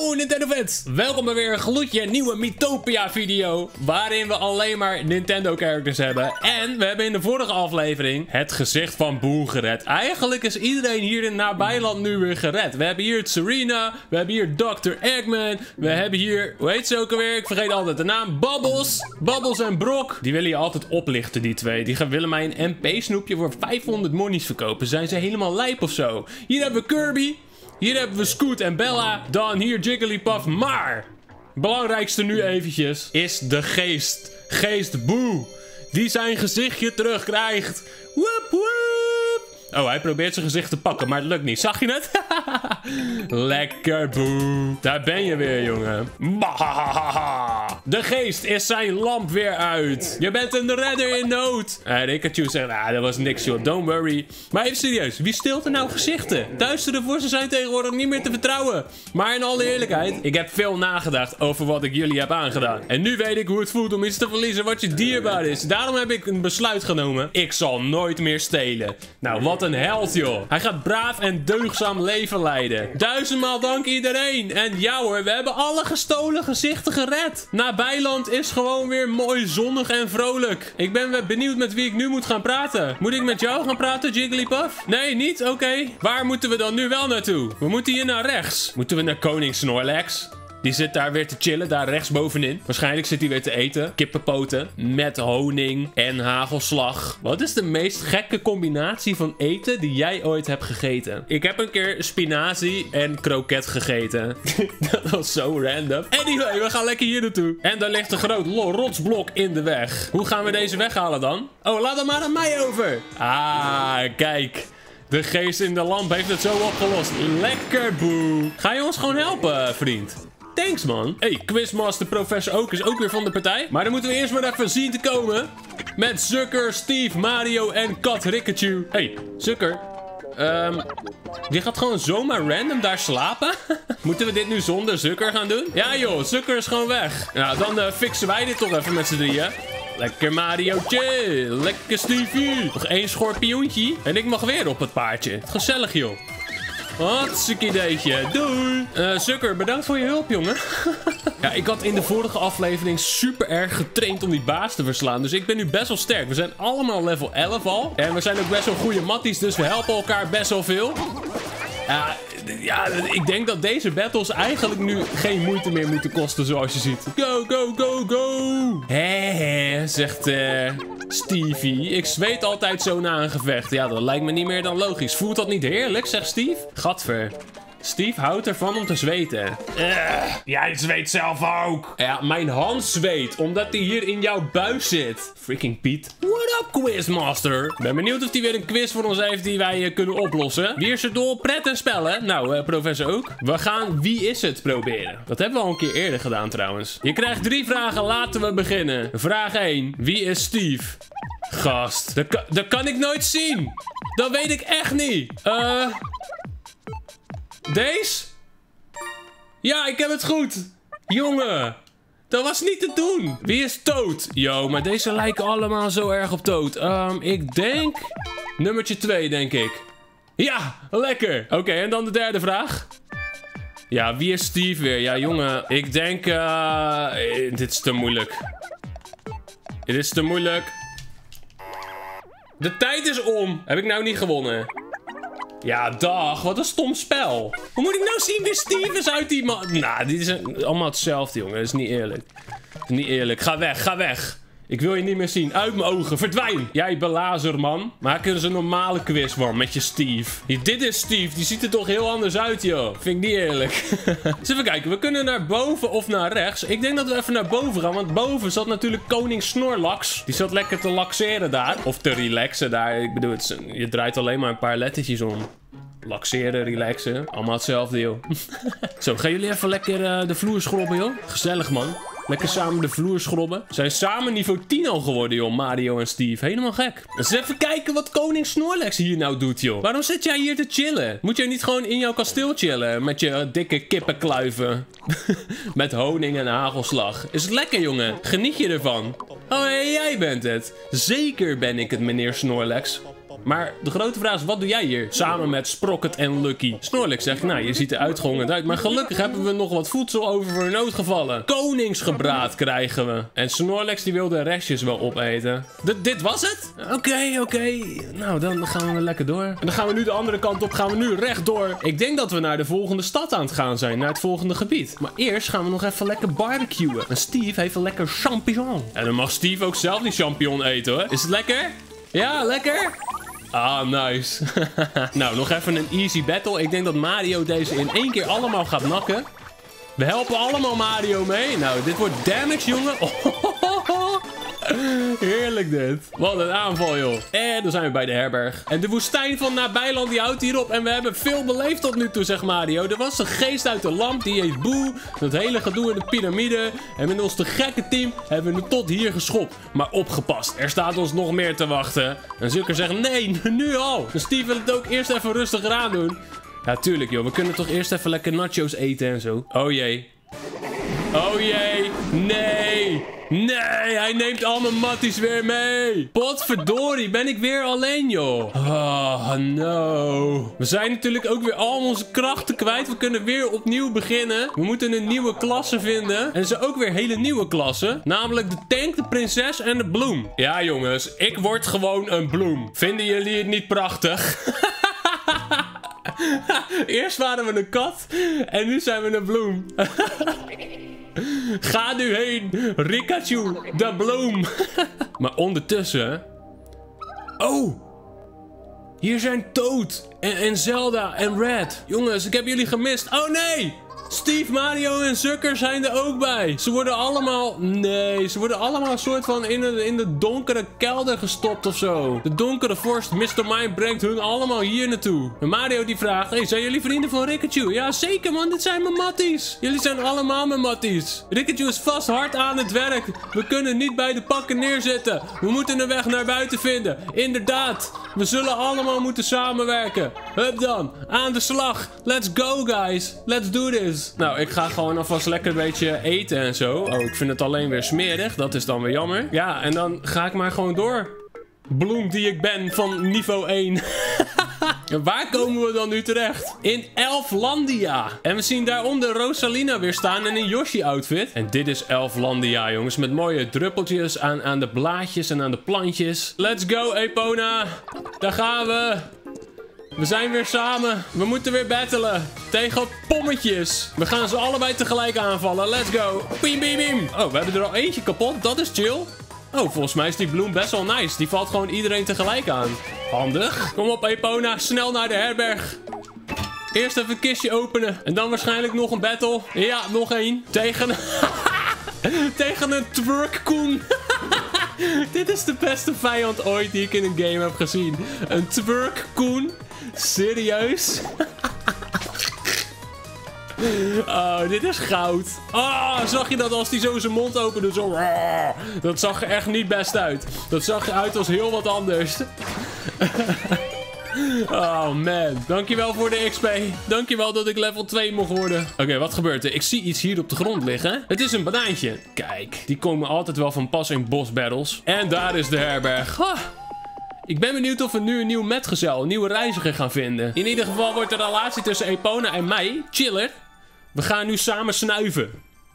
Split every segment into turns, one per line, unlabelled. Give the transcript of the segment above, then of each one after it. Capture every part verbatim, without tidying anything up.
Yo Nintendo fans, welkom bij weer een gloedje nieuwe Miitopia video, waarin we alleen maar Nintendo characters hebben. En we hebben in de vorige aflevering het gezicht van Boo gered. Eigenlijk is iedereen hier in nabijland nu weer gered. We hebben hier het Serena, we hebben hier dokter Eggman, we hebben hier, hoe heet ze ook alweer? Ik vergeet altijd de naam, Bubbles. Bubbles en Brock. Die willen je altijd oplichten, die twee. Die gaan, willen mij een M P snoepje voor vijfhonderd monies verkopen. Zijn ze helemaal lijp of zo? Hier hebben we Kirby. Hier hebben we Scoot en Bella. Dan hier Jigglypuff. Maar belangrijkste nu eventjes is de geest. Geest Boo. Die zijn gezichtje terugkrijgt. Woep woep. Oh, hij probeert zijn gezicht te pakken, maar het lukt niet. Zag je het? Lekker Boo. Daar ben je weer, jongen. De geest is zijn lamp weer uit. Je bent een redder in nood. En Rikachu zegt, ah, dat was niks, joh. Don't worry. Maar even serieus, wie stilt er nou gezichten? Duistere vorsten zijn tegenwoordig niet meer te vertrouwen. Maar in alle eerlijkheid, ik heb veel nagedacht over wat ik jullie heb aangedaan. En nu weet ik hoe het voelt om iets te verliezen wat je dierbaar is. Daarom heb ik een besluit genomen. Ik zal nooit meer stelen. Nou, wat een held, joh. Hij gaat braaf en deugdzaam leven leiden. Duizendmaal dank iedereen. En ja hoor, we hebben alle gestolen gezichten gered. Nabijland is gewoon weer mooi zonnig en vrolijk. Ik ben weer benieuwd met wie ik nu moet gaan praten. Moet ik met jou gaan praten, Jigglypuff? Nee, niet? Oké. Okay. Waar moeten we dan nu wel naartoe? We moeten hier naar rechts. Moeten we naar koning Snorlax? Die zit daar weer te chillen, daar rechts bovenin. Waarschijnlijk zit hij weer te eten. Kippenpoten met honing en hagelslag. Wat is de meest gekke combinatie van eten die jij ooit hebt gegeten? Ik heb een keer spinazie en kroket gegeten. Dat was zo random. Anyway, we gaan lekker hier naartoe. En daar ligt een groot rotsblok in de weg. Hoe gaan we deze weghalen dan? Oh, laat hem maar aan mij over. Ah, kijk. De geest in de lamp heeft het zo opgelost. Lekker Boo. Ga je ons gewoon helpen, vriend? Thanks, man. Hey, Quizmaster Professor Oak is ook weer van de partij. Maar dan moeten we eerst maar even zien te komen. Met Zucker, Steve, Mario en Kat Rikachu. Hey, Zucker. Um, die gaat gewoon zomaar random daar slapen? Moeten we dit nu zonder Zucker gaan doen? Ja joh, Zucker is gewoon weg. Nou, dan uh, fixen wij dit toch even met z'n drieën. Lekker Mario'tje. Lekker Stevie. Nog één schorpioentje. En ik mag weer op het paardje. Gezellig joh. Hartstikke ideetje. Doei. Uh, Zucker, bedankt voor je hulp, jongen. Ja, ik had in de vorige aflevering super erg getraind om die baas te verslaan. Dus ik ben nu best wel sterk. We zijn allemaal level elf al. En we zijn ook best wel goede matties. Dus we helpen elkaar best wel veel. Uh, ja, ik denk dat deze battles eigenlijk nu geen moeite meer moeten kosten, zoals je ziet. Go, go, go, go. Hé, hé, zegt uh, Stevie. Ik zweet altijd zo na een gevecht. Ja, dat lijkt me niet meer dan logisch. Voelt dat niet heerlijk, zegt Steve? Gadver. Steve houdt ervan om te zweten. Uh, jij zweet zelf ook. Ja, mijn hand zweet, omdat hij hier in jouw buis zit. Freaking Piet. What up, Quizmaster? Ik ben benieuwd of hij weer een quiz voor ons heeft die wij uh, kunnen oplossen. Wie is er dol pret en spellen? Nou, uh, professor ook. We gaan Wie is het proberen. Dat hebben we al een keer eerder gedaan trouwens. Je krijgt drie vragen, laten we beginnen. Vraag één. Wie is Steve? Gast. Dat, ka dat kan ik nooit zien. Dat weet ik echt niet. Eh... Uh... Deze? Ja, ik heb het goed. Jongen, dat was niet te doen. Wie is Toad? Yo, maar deze lijken allemaal zo erg op Toad. Um, ik denk... Nummertje twee, denk ik. Ja, lekker. Oké, okay, en dan de derde vraag. Ja, wie is Steve weer? Ja, jongen, ik denk... Uh, dit is te moeilijk. Dit is te moeilijk. De tijd is om. Heb ik nou niet gewonnen? Ja, dag. Wat een stom spel. Hoe moet ik nou zien wie Steve is uit die man? Nou, die is allemaal hetzelfde, jongen. Dat is niet eerlijk. Dat is niet eerlijk. Ga weg, ga weg. Ik wil je niet meer zien. Uit mijn ogen. Verdwijn. Jij belazer, man. Maak er eens een normale quiz van met je Steve. Hier, dit is Steve. Die ziet er toch heel anders uit, joh. Vind ik niet eerlijk. Dus even kijken. We kunnen naar boven of naar rechts. Ik denk dat we even naar boven gaan. Want boven zat natuurlijk koning Snorlax. Die zat lekker te laxeren daar. Of te relaxen daar. Ik bedoel, het is, je draait alleen maar een paar lettertjes om. Laxeren, relaxen. Allemaal hetzelfde, joh. Zo, gaan jullie even lekker uh, de vloer schrobben, joh. Gezellig, man. Lekker samen de vloer schrobben. Ze zijn samen niveau tien al geworden, joh. Mario en Steve. Helemaal gek. Dus even kijken wat koning Snorlax hier nou doet, joh. Waarom zit jij hier te chillen? Moet jij niet gewoon in jouw kasteel chillen? Met je uh, dikke kippenkluiven. Met honing en hagelslag. Is het lekker, jongen? Geniet je ervan? Oh, hey, jij bent het. Zeker ben ik het, meneer Snorlax. Maar de grote vraag is, wat doe jij hier? Samen met Sprocket en Lucky. Snorlax zegt, nou, je ziet er uitgehongerd uit. Maar gelukkig hebben we nog wat voedsel over voor noodgevallen. Koningsgebraad krijgen we. En Snorlax die wil de restjes wel opeten. D dit was het? Oké, okay, oké. Okay. Nou, dan gaan we lekker door. En dan gaan we nu de andere kant op. Gaan we nu rechtdoor. Ik denk dat we naar de volgende stad aan het gaan zijn. Naar het volgende gebied. Maar eerst gaan we nog even lekker barbecuen. En Steve heeft een lekker champignon. En dan mag Steve ook zelf die champignon eten, hoor. Is het lekker? Ja, lekker? Ah, nice. Nou, nog even een easy battle. Ik denk dat Mario deze in één keer allemaal gaat nakken. We helpen allemaal Mario mee. Nou, dit wordt damage, jongen. Oh, heerlijk dit. Wat een aanval, joh. En dan zijn we bij de herberg. En de woestijn van nabijland die houdt hierop. En we hebben veel beleefd tot nu toe, zegt Mario. Er was een geest uit de lamp. Die heet Boe. Dat hele gedoe in de piramide. En met ons te gekke team hebben we nu tot hier geschopt. Maar opgepast. Er staat ons nog meer te wachten. En Zucker zegt nee, nu al. En Steve wil het ook eerst even rustiger aan doen. Ja, tuurlijk, joh. We kunnen toch eerst even lekker nachos eten en zo. Oh jee. Oh jee. Nee. Nee, hij neemt al mijn matties weer mee. Potverdorie, ben ik weer alleen, joh. Oh, no. We zijn natuurlijk ook weer al onze krachten kwijt. We kunnen weer opnieuw beginnen. We moeten een nieuwe klasse vinden. En ze ook weer hele nieuwe klassen. Namelijk de tank, de prinses en de bloem. Ja, jongens. Ik word gewoon een bloem. Vinden jullie het niet prachtig? Eerst waren we een kat. En nu zijn we een bloem. Ga nu heen, Rikachu, de bloem. Maar ondertussen... Oh! Hier zijn Toad en, en Zelda en Red. Jongens, ik heb jullie gemist. Oh nee! Steve, Mario en Zucker zijn er ook bij. Ze worden allemaal... Nee, ze worden allemaal een soort van in de, in de donkere kelder gestopt of zo. De donkere vorst, mister Mime, brengt hun allemaal hier naartoe. En Mario die vraagt... Hey, zijn jullie vrienden van Rikachu? Ja, zeker man, dit zijn mijn matties. Jullie zijn allemaal mijn matties. Rikachu is vast hard aan het werk. We kunnen niet bij de pakken neerzitten. We moeten een weg naar buiten vinden. Inderdaad. We zullen allemaal moeten samenwerken. Hup dan, aan de slag. Let's go, guys. Let's do this. Nou, ik ga gewoon alvast lekker een beetje eten en zo. Oh, ik vind het alleen weer smerig. Dat is dan weer jammer. Ja, en dan ga ik maar gewoon door. Bloem die ik ben van niveau één. En waar komen we dan nu terecht? In Elflandia. En we zien daaronder Rosalina weer staan in een Yoshi-outfit. En dit is Elflandia, jongens. Met mooie druppeltjes aan, aan de blaadjes en aan de plantjes. Let's go, Epona. Daar gaan we. We zijn weer samen. We moeten weer battelen. Tegen pommetjes. We gaan ze allebei tegelijk aanvallen. Let's go. Biem, biem, biem. Oh, we hebben er al eentje kapot. Dat is chill. Oh, volgens mij is die bloem best wel nice. Die valt gewoon iedereen tegelijk aan. Handig. Kom op, Epona. Snel naar de herberg. Eerst even een kistje openen. En dan waarschijnlijk nog een battle. Ja, nog één. Tegen... Tegen een twerkkoen. Dit is de beste vijand ooit die ik in een game heb gezien. Een twerkkoen. Serieus? Oh, dit is goud. Oh, zag je dat als hij zo zijn mond opende? Zo. Dat zag er echt niet best uit. Dat zag eruit als heel wat anders. Oh man, dankjewel voor de X P. Dankjewel dat ik level twee mocht worden. Oké, okay, wat gebeurt er? Ik zie iets hier op de grond liggen. Het is een banaantje. Kijk, die komen altijd wel van pas in boss battles. En daar is de herberg. Ah. Ik ben benieuwd of we nu een nieuw metgezel, een nieuwe reiziger gaan vinden. In ieder geval wordt de relatie tussen Epona en mij chiller. We gaan nu samen snuiven.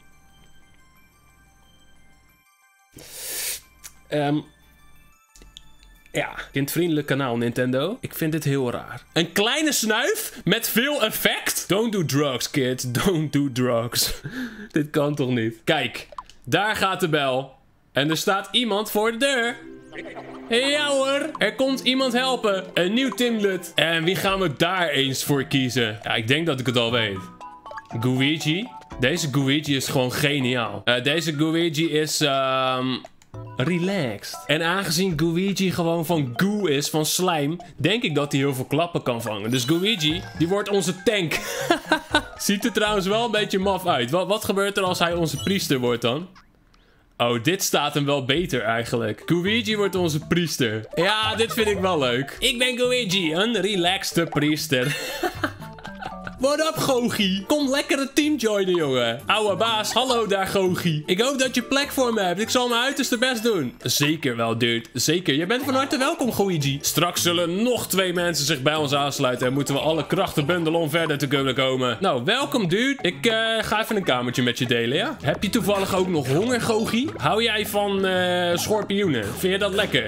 Um, ja, kindvriendelijk kanaal Nintendo. Ik vind dit heel raar. Een kleine snuif met veel effect? Don't do drugs, kid. Don't do drugs. Dit kan toch niet? Kijk, daar gaat de bel. En er staat iemand voor de deur. Ja hoor, er komt iemand helpen. Een nieuw teamlid. En wie gaan we daar eens voor kiezen? Ja, ik denk dat ik het al weet. Luigi. Deze Luigi is gewoon geniaal. Uh, deze Luigi is... Um, relaxed. En aangezien Luigi gewoon van goo is, van slijm, denk ik dat hij heel veel klappen kan vangen. Dus Luigi, die wordt onze tank. Ziet er trouwens wel een beetje maf uit. Wat, wat gebeurt er als hij onze priester wordt dan? Oh, dit staat hem wel beter eigenlijk. Luigi wordt onze priester. Ja, dit vind ik wel leuk. Ik ben Luigi, een relaxte priester. What up, Gogi? Kom lekker het team joinen, jongen. Oude baas, hallo daar, Gogi. Ik hoop dat je plek voor me hebt. Ik zal mijn uiterste best doen. Zeker wel, dude. Zeker. Je bent van harte welkom, Goigi. Straks zullen nog twee mensen zich bij ons aansluiten en moeten we alle krachten bundelen om verder te kunnen komen. Nou, welkom, dude. Ik uh, ga even een kamertje met je delen, ja? Heb je toevallig ook nog honger, Gogi? Hou jij van uh, schorpioenen? Vind je dat lekker?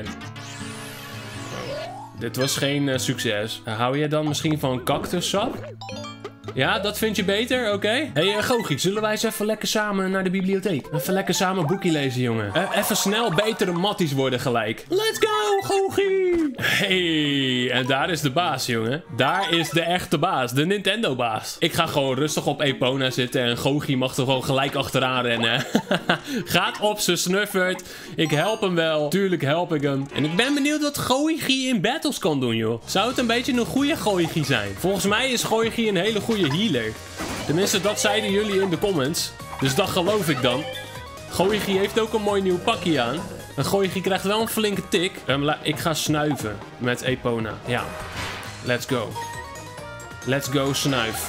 Dit was geen uh, succes. Uh, hou jij dan misschien van cactussap? Ja, dat vind je beter? Oké. Okay. Hé, hey, uh, Gogi, zullen wij eens even lekker samen naar de bibliotheek? Even lekker samen een boekje lezen, jongen. Uh, even snel betere matties worden gelijk. Let's go, Gogi! Hey, en daar is de baas, jongen. Daar is de echte baas, de Nintendo-baas. Ik ga gewoon rustig op Epona zitten en Gogi mag er gewoon gelijk achteraan rennen. Gaat op z'n snuffert. Ik help hem wel. Tuurlijk help ik hem. En ik ben benieuwd wat Goigi in battles kan doen, joh. Zou het een beetje een goede Goigi zijn? Volgens mij is Goigi een hele goede healer. Tenminste, dat zeiden jullie in de comments. Dus dat geloof ik dan. Goigi heeft ook een mooi nieuw pakje aan. En Goigi krijgt wel een flinke tik. Um, ik ga snuiven met Epona. Ja. Let's go. Let's go, snuif.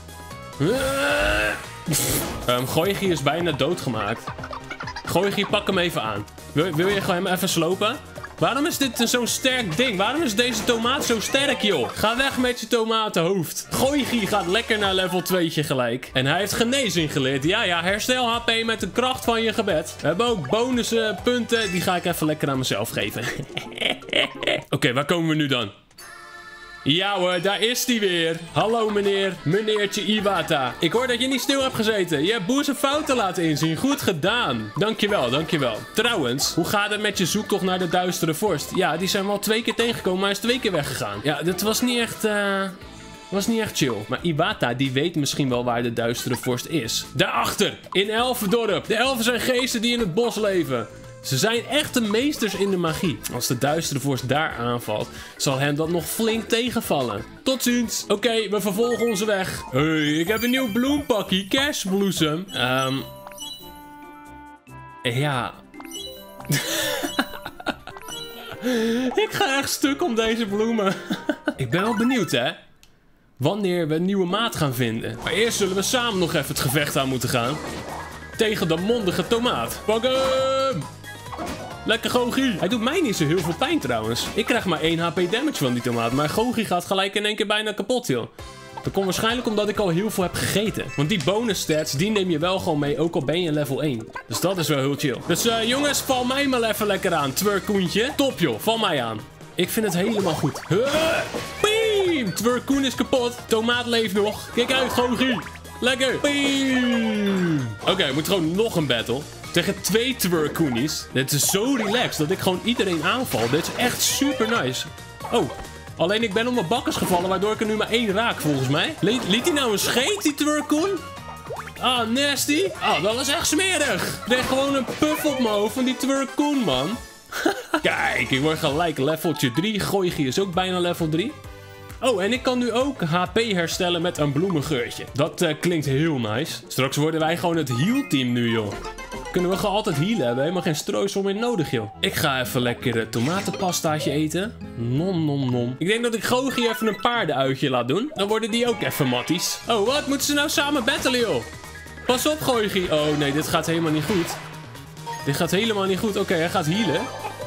um, Goigi is bijna doodgemaakt. Goigi, pak hem even aan. Wil, wil je gewoon hem even slopen? Waarom is dit zo'n sterk ding? Waarom is deze tomaat zo sterk, joh? Ga weg met je tomatenhoofd. Goigi gaat lekker naar level tweetje gelijk. En hij heeft genezing geleerd. Ja, ja, herstel H P met de kracht van je gebed. We hebben ook bonussen, punten. Die ga ik even lekker aan mezelf geven. Oké, okay, waar komen we nu dan? Ja hoor, daar is hij weer. Hallo meneer, meneertje Iwata. Ik hoor dat je niet stil hebt gezeten. Je hebt boeze fouten laten inzien. Goed gedaan. Dankjewel, dankjewel. Trouwens, hoe gaat het met je zoektocht naar de duistere vorst? Ja, die zijn wel twee keer tegengekomen, maar hij is twee keer weggegaan. Ja, dit was niet echt... Uh... was niet echt chill. Maar Iwata, die weet misschien wel waar de duistere vorst is. Daarachter, in Elfendorp. De elfen zijn geesten die in het bos leven. Ze zijn echte meesters in de magie. Als de duistere vorst daar aanvalt, zal hem dat nog flink tegenvallen. Tot ziens. Oké, okay, we vervolgen onze weg. Hey, ik heb een nieuw bloempakkie. Kerstbloesem. Um, ja. Ik ga echt stuk om deze bloemen. Ik ben wel benieuwd, hè. Wanneer we een nieuwe maat gaan vinden. Maar eerst zullen we samen nog even het gevecht aan moeten gaan. Tegen de mondige tomaat. Pak hem! Lekker Gogi. Hij doet mij niet zo heel veel pijn trouwens. Ik krijg maar één H P damage van die tomaat. Maar Gogi gaat gelijk in één keer bijna kapot, joh. Dat komt waarschijnlijk omdat ik al heel veel heb gegeten. Want die bonus stats, die neem je wel gewoon mee, ook al ben je level één. Dus dat is wel heel chill. Dus uh, jongens, val mij maar even lekker aan. Twerkoentje. Top joh, val mij aan. Ik vind het helemaal goed. Huh? Beam! Twerkoen is kapot. Tomaat leeft nog. Kijk uit, Gogi. Lekker. Beam! Oké, okay, moet gewoon nog een battle. Tegen twee twerkoenies. Dit is zo relaxed dat ik gewoon iedereen aanval. Dit is echt super nice. Oh, alleen ik ben op mijn bakkers gevallen, waardoor ik er nu maar één raak volgens mij. Le liet hij nou een scheet, die twerkoen? Ah, nasty. Ah, dat was echt smerig. Ik kreeg gewoon een puff op mijn hoofd van die twerkoen, man. Kijk, ik word gelijk leveltje drie. Goigi is ook bijna level drie. Oh, en ik kan nu ook H P herstellen met een bloemengeurtje. Dat uh, klinkt heel nice. Straks worden wij gewoon het heal team nu, joh. Kunnen we gewoon altijd healen, hebben helemaal geen strooisel meer nodig, joh. Ik ga even lekker uh, tomatenpastaatje eten. Nom, nom, nom. Ik denk dat ik Gogi even een paardenuitje laat doen. Dan worden die ook even matties. Oh, wat? Moeten ze nou samen battlen, joh? Pas op, Gogi. Oh, nee, dit gaat helemaal niet goed. Dit gaat helemaal niet goed. Oké, okay, hij gaat healen.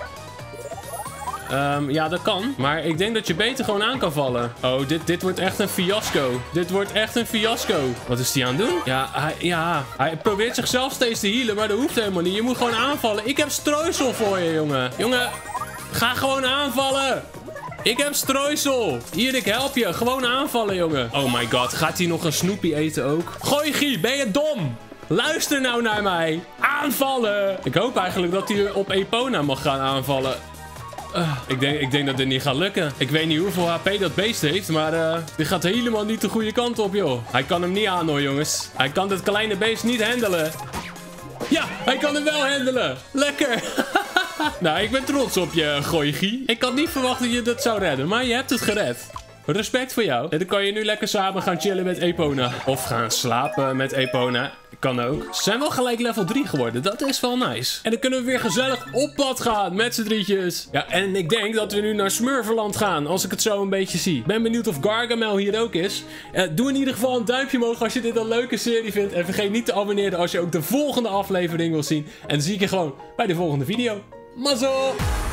Um, ja, dat kan. Maar ik denk dat je beter gewoon aan kan vallen. Oh, dit, dit wordt echt een fiasco. Dit wordt echt een fiasco. Wat is hij aan het doen? Ja hij, ja, hij probeert zichzelf steeds te healen, maar dat hoeft helemaal niet. Je moet gewoon aanvallen. Ik heb strooisel voor je, jongen. Jongen, ga gewoon aanvallen. Ik heb strooisel. Hier, ik help je. Gewoon aanvallen, jongen. Oh my god, gaat hij nog een snoepie eten ook? Goigi, ben je dom? Luister nou naar mij. Aanvallen. Ik hoop eigenlijk dat hij op Epona mag gaan aanvallen. Uh, ik, denk, ik denk dat dit niet gaat lukken. Ik weet niet hoeveel H P dat beest heeft, maar uh, dit gaat helemaal niet de goede kant op, joh. Hij kan hem niet aan, hoor, jongens. Hij kan dit kleine beest niet handelen. Ja, hij kan hem wel handelen. Lekker. Nou, ik ben trots op je, Goigi. Ik had niet verwacht dat je dat zou redden, maar je hebt het gered. Respect voor jou. En dan kan je nu lekker samen gaan chillen met Epona. Of gaan slapen met Epona. kan ook. Ze zijn wel gelijk level drie geworden. Dat is wel nice. En dan kunnen we weer gezellig op pad gaan met z'n drietjes. Ja, en ik denk dat we nu naar Smurferland gaan. Als ik het zo een beetje zie. Ben benieuwd of Gargamel hier ook is. Uh, doe in ieder geval een duimpje omhoog als je dit een leuke serie vindt. En vergeet niet te abonneren als je ook de volgende aflevering wil zien. En dan zie ik je gewoon bij de volgende video. Mazzel!